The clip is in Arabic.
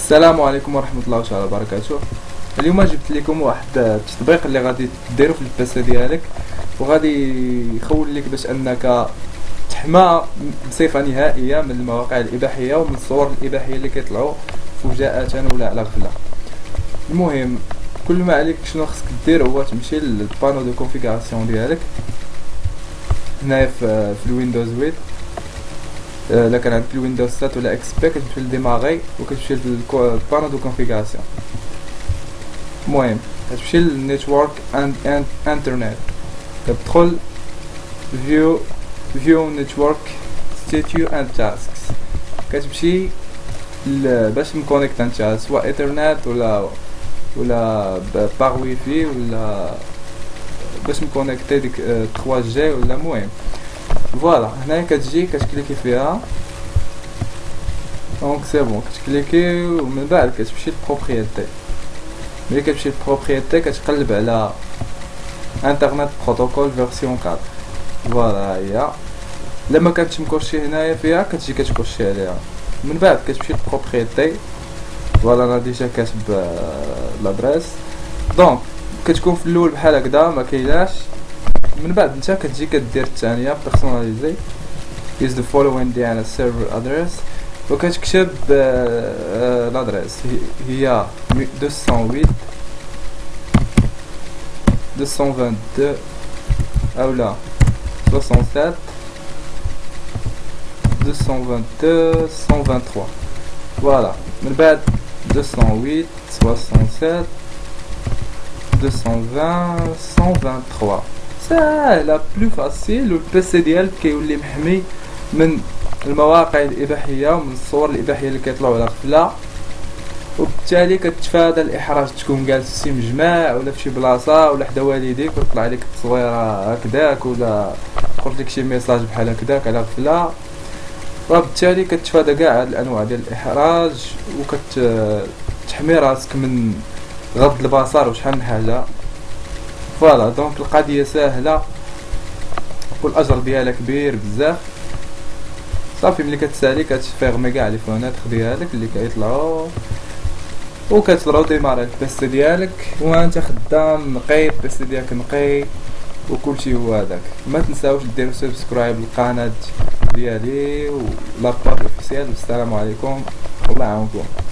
السلام عليكم ورحمة الله تعالى وبركاته. اليوم جبت لكم واحد التطبيق اللي غادي ديرو في البيسي ديالك وغادي يخول لك باش انك تحمى بصفة نهائية من المواقع الاباحية ومن الصور الاباحية اللي كيطلعوا فجأة ولا على غفلة. المهم كل ما عليك شنو خصك دير هو تمشي للبانو دو كونفيغوراسيون ديالك هنايا في الويندوز 8. الا كان عندك الويندوز 7 ولا اكس بي كتمشي لديماغي وكتمشي للبانو دو كونفيغوراسيون. المهم كتمشي للنيتورك اند انترنت، كتدخل فيو نيتورك ستاتيو اند تاسكس، كتمشي باش مكونيكت انت سواء ايثرنت ولا باغ واي فاي ولا باش مكونيكتي ديك 3 جي ولا. المهم فوالا هنايا كتجي كتكليكي فيها دونك سي بون، كتكليكي ومن بعد كتمشي للبروبريتي. ملي كتمشي للبروبريتي كتقلب على انترنت بروتوكول فيرسيون 4. فوالا هي لما كانتش مكوشي هنايا فيها كتجي كتكوشي عليها. من بعد كتمشي للبروبريتي. فوالا انا ديجا كاتب لادريس دونك كتكون في الاول بحال هكذا ما كايناش. من بعد نتا كتجي كدير الثانيه بيرسوناليزي is the following ديال server address وكتكتب لادريس هي 208 اولا 67 222 123. فوالا من بعد 208 67 220 123 ساهله بلو فاسيل. والبيسي ديالك كيولي محمي من المواقع الاباحيه ومن الصور الاباحيه اللي كيطلعوا على غفله، وبالتالي كتفادى الاحراج تكون جالس في شي مجمع ولا في شي بلاصه ولا حدا والديك ويطلع لك تصويره هكذاك ولا يخرج لك شي ميساج بحال هكذاك على غفله. وبالتالي كتفادى كاع هاد الانواع ديال الاحراج وكتحمي راسك من غض البصر وشحال من حاجه. فوالا دونك القضيه ساهله والاجر ديالها كبير بزاف. صافي ملي كتسالي كتفيرمي كاع لي فوناتر ديالك اللي كيطلعوا وكتضرب ديماري البيسي ديالك وانت خدام نقي، البيسي ديالك نقي وكلشي هو هذاك. ما تنساوش ديروا سبسكرايب للقناه ديالي ولاباج اوفيسيال. والسلام عليكم والله يعاونكم.